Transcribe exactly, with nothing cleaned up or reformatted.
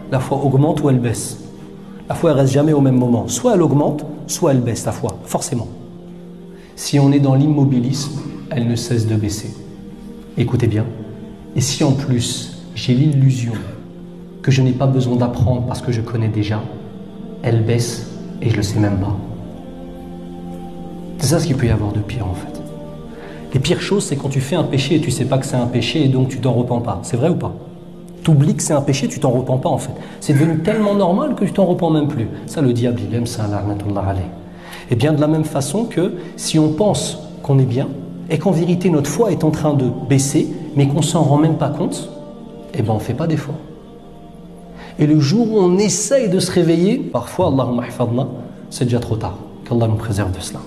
la foi augmente ou elle baisse. La foi ne reste jamais au même moment. Soit elle augmente, soit elle baisse, la foi, forcément. Si on est dans l'immobilisme, elle ne cesse de baisser. Écoutez bien. Et si en plus, j'ai l'illusion que je n'ai pas besoin d'apprendre parce que je connais déjà, elle baisse et je ne le sais même pas. C'est ça ce qu'il peut y avoir de pire en fait. Les pires choses, c'est quand tu fais un péché et tu ne sais pas que c'est un péché et donc tu t'en repens pas. C'est vrai ou pas? Tu oublies que c'est un péché, tu t'en repens pas en fait. C'est devenu tellement normal que tu t'en repens même plus. Ça, le diable, il aime ça, la'natullah alayh. Et bien de la même façon que si on pense qu'on est bien et qu'en vérité notre foi est en train de baisser, mais qu'on s'en rend même pas compte, eh bien on ne fait pas d'effort. Et le jour où on essaye de se réveiller, parfois, Allahumma hifadna, c'est déjà trop tard. Qu'Allah nous préserve de cela.